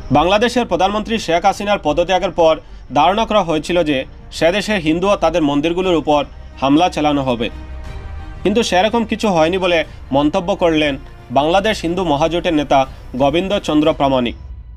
বাংলাদেশের প্রধানমন্ত্রী শেখ হাসিনার পদত্যাগের পর ধারণা করা হয়েছিল যে সে দেশের হিন্দু ও তাদের মন্দিরগুলোর উপর হামলা চালানো হবে, কিন্তু সেরকম কিছু হয়নি বলে মন্তব্য করলেন বাংলাদেশ হিন্দু মহাজোটের নেতা গোবিন্দ চন্দ্র প্রামাণিক।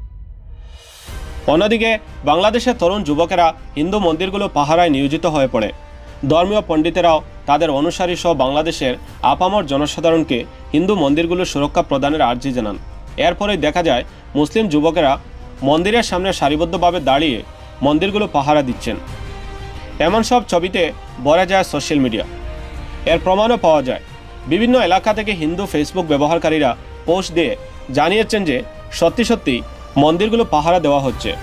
অন্যদিকে বাংলাদেশের তরুণ যুবকেরা হিন্দু মন্দিরগুলো পাহারায় নিয়োজিত হয়ে পড়ে। ধর্মীয় পণ্ডিতেরাও তাদের অনুসারী সহ বাংলাদেশের আপামর জনসাধারণকে হিন্দু মন্দিরগুলোর সুরক্ষা প্রদানের আর্জি জানান। এরপরেই দেখা যায় মুসলিম যুবকেরা মন্দিরের সামনে সারিবদ্ধভাবে দাঁড়িয়ে মন্দিরগুলো পাহারা দিচ্ছেন। এমন সব ছবিতে ভরে যায় সোশ্যাল মিডিয়া। এর প্রমাণও পাওয়া যায়। বিভিন্ন এলাকা থেকে হিন্দু ফেসবুক ব্যবহারকারীরা পোস্ট দিয়ে জানিয়েছেন যে সত্যি সত্যি মন্দিরগুলো পাহারা দেওয়া হচ্ছে।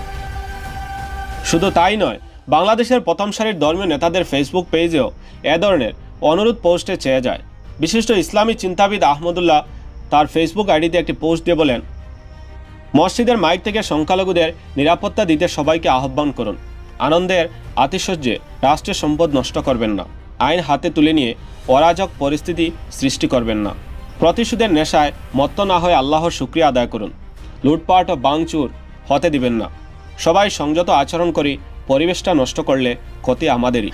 শুধু তাই নয়, বাংলাদেশের প্রথম সারির ধর্মীয় নেতাদের ফেসবুক পেজেও এ ধরনের অনুরোধ পোস্টে চেয়ে যায়। বিশিষ্ট ইসলামী চিন্তাবিদ আহমদুল্লাহ তার ফেসবুক আইডিতে একটি পোস্ট দিয়ে বলেন, মসজিদের মাইক থেকে সংখ্যালঘুদের নিরাপত্তা দিতে সবাইকে আহ্বান করুন। আনন্দের আতিশয্যে রাষ্ট্রের সম্পদ নষ্ট করবেন না। আইন হাতে তুলে নিয়ে অরাজক পরিস্থিতি সৃষ্টি করবেন না। প্রতিশোধের নেশায় মত্ত না হয়ে আল্লাহর শুকরিয়া আদায় করুন। লুটপাট ও ভাঙচুর হতে দিবেন না। সবাই সংযত আচরণ করি, পরিবেশটা নষ্ট করলে ক্ষতি আমাদেরই।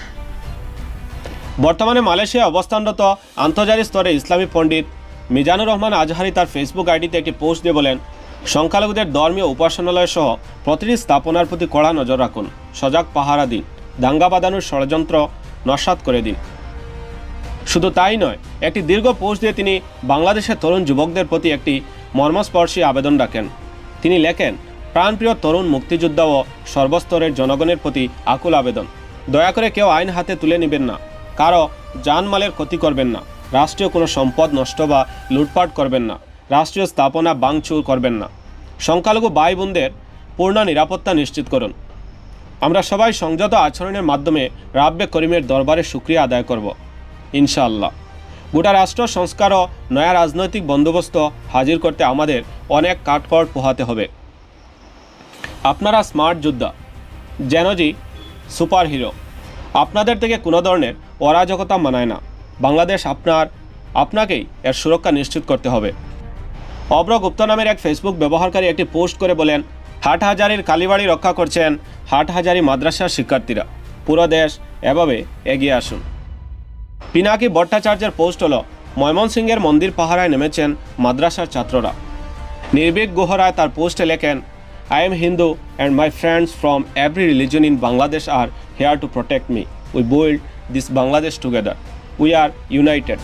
বর্তমানে মালয়েশিয়ায় অবস্থানরত আন্তর্জাতিক স্তরে ইসলামী পণ্ডিত মিজানুর রহমান আজহারি তার ফেসবুক আইডিতে একটি পোস্ট দিয়ে বলেন, সংখ্যালঘুদের ধর্মীয় উপাসনালয় সহ প্রতিটি স্থাপনার প্রতি কড়া নজর রাখুন। সজাগ পাহারা দিন। দাঙ্গা বাঁধানোর ষড়যন্ত্র নস্যাৎ করে দিন। শুধু তাই নয়, একটি দীর্ঘ পোস্ট দিয়ে তিনি বাংলাদেশের তরুণ যুবকদের প্রতি একটি মর্মস্পর্শী আবেদন রাখেন। তিনি লেখেন, প্রাণপ্রিয় তরুণ মুক্তিযোদ্ধা ও সর্বস্তরের জনগণের প্রতি আকুল আবেদন, দয়া করে কেউ আইন হাতে তুলে নেবেন না। কারো জানমালের ক্ষতি করবেন না। রাষ্ট্রীয় কোনো সম্পদ নষ্ট বা লুটপাট করবেন না। রাষ্ট্রীয় স্থাপনা ভাঙচুর করবেন না। সংখ্যালঘু ভাই বোনদের পূর্ণ নিরাপত্তা নিশ্চিত করুন। আমরা সবাই সংযত আচরণের মাধ্যমে রাব্বে করিমের দরবারে শুকরিয়া আদায় করব ইনশাআল্লাহ। গোটা রাষ্ট্র সংস্কার ও নয়া রাজনৈতিক বন্দোবস্ত হাজির করতে আমাদের অনেক কাঠখড় পোহাতে হবে। আপনারা স্মার্ট যোদ্ধা, জেনজি সুপার হিরো। আপনাদের থেকে কোনো ধরনের অরাজকতা মানায় না। বাংলাদেশ আপনাকেই এর সুরক্ষা নিশ্চিত করতে হবে। অব্র গুপ্ত নামের এক ফেসবুক ব্যবহারকারী একটি পোস্ট করে বলেন, হাটহাজারীর কালীবাড়ি রক্ষা করছেন হাটহাজারী মাদ্রাসার শিক্ষার্থীরা। পুরো দেশ এভাবে এগিয়ে আসুন। পিনাকি ভট্টাচার্যের পোস্ট হলো, ময়মনসিংহের মন্দির পাহারায় নেমেছেন মাদ্রাসার ছাত্ররা। নির্ভীক গুহরায় তার পোস্টে লেখেন, I am Hindu and my friends from every religion in Bangladesh are here to protect me. We build this Bangladesh together. We are united.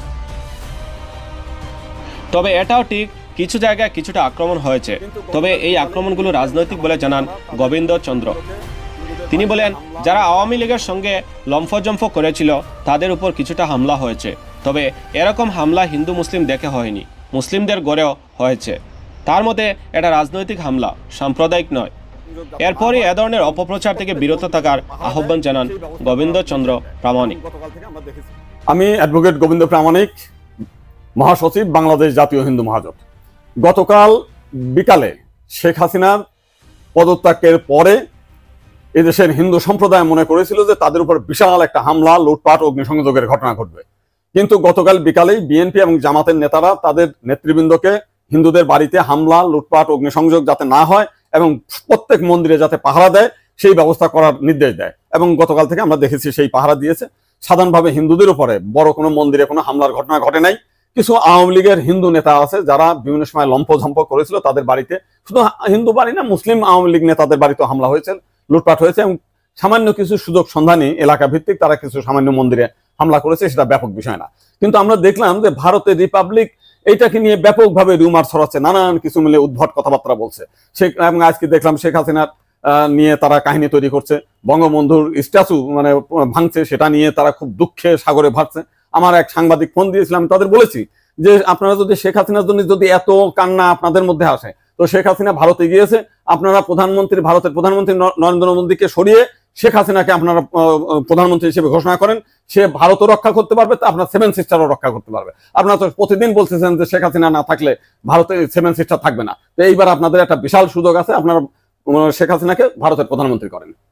তবে এটাও ঠিক, কিছু জায়গায় কিছুটা আক্রমণ হয়েছে। তবে এই আক্রমণগুলো রাজনৈতিক বলে জানান গোবিন্দ চন্দ্র। তিনি বলেন, যারা আওয়ামী লীগের সঙ্গে লম্ফজম্ফ করেছিল তাদের উপর কিছুটা হামলা হয়েছে। তবে এরকম হামলা হিন্দু মুসলিম দেখে হয়নি, মুসলিমদের গড়েও হয়েছে। তার মতে এটা রাজনৈতিক হামলা, সাম্প্রদায়িক নয়। এরপরই এ ধরনের অপপ্রচার থেকে বিরত থাকার আহ্বান জানান গোবিন্দ চন্দ্র প্রামাণিক। আমি অ্যাডভোকেট গোবিন্দ প্রামাণিক, মহাসচিব, বাংলাদেশ জাতীয় হিন্দু মহাজোট। গতকাল বিকালে শেখ হাসিনার পদত্যাগের পরে এদেশের হিন্দু সম্প্রদায় মনে করেছিল যে তাদের উপর বিশাল একটা হামলা, লুটপাট, অগ্নিসংযোগের ঘটনা ঘটবে। কিন্তু গতকাল বিকালেই বিএনপি এবং জামাতের নেতারা তাদের নেতৃবৃন্দকে হিন্দুদের বাড়িতে হামলা, লুটপাট, অগ্নিসংযোগ যাতে না হয় এবং প্রত্যেক মন্দিরে যাতে পাহারা দেয় সেই ব্যবস্থা করার নির্দেশ দেয়। এবং গতকাল থেকে আমরা দেখেছি সেই পাহারা দিয়েছে। সাধারণভাবে হিন্দুদের উপরে বড় কোনো মন্দিরে কোনো হামলার ঘটনা ঘটে নাই। কিছু আওয়ামী লীগের হিন্দু নেতা আছে যারা বিভিন্ন সময় লম্ফঝম্প করেছিল, তাদের বাড়িতে, শুধু হিন্দু বাড়ি না, মুসলিম আওয়ামী লীগ নেতাদের বাড়িতে হামলা হয়েছে, লুটপাট হয়েছে। এবং সামান্য কিছু সুযোগ সন্ধানী এলাকা ভিত্তিক তারা কিছু সামান্য মন্দিরে হামলা করেছে, সেটা ব্যাপক বিষয় না। কিন্তু আমরা দেখলাম যে ভারতের রিপাবলিক এইটাকে নিয়ে ব্যাপকভাবে রিউমার ছড়াচ্ছে, নানান কিছু মিলে উদ্ভট কথাবার্তা বলছে। এবং আজকে দেখলাম শেখ হাসিনার নিয়ে তারা কাহিনী তৈরি করছে, বঙ্গবন্ধুর স্ট্যাচু ভাঙছে, সেটা নিয়ে তারা খুব দুঃখে সাগরে ভাসছে। আমার এক সাংবাদিক ফোন দিয়েছিলাম, তাদের বলেছি যে আপনারা যদি শেখ হাসিনার জন্য যদি এত কান্না আপনাদের মধ্যে আসে, তো শেখ হাসিনা ভারতে গিয়েছে, আপনারা ভারতের প্রধানমন্ত্রী নরেন্দ্র মোদীকে সরিয়ে শেখ হাসিনাকে আপনারা প্রধানমন্ত্রী হিসেবে ঘোষণা করেন। সে ভারতও রক্ষা করতে পারবে, আপনার সেভেন সিস্টারও রক্ষা করতে পারবে। আপনারা তো প্রতিদিন বলতেছেন যে শেখ হাসিনা না থাকলে ভারতে সেভেন সিস্টার থাকবে না। তো এইবার আপনাদের একটা বিশাল সুযোগ আছে, আপনারা শেখ হাসিনাকে ভারতের প্রধানমন্ত্রী করেন।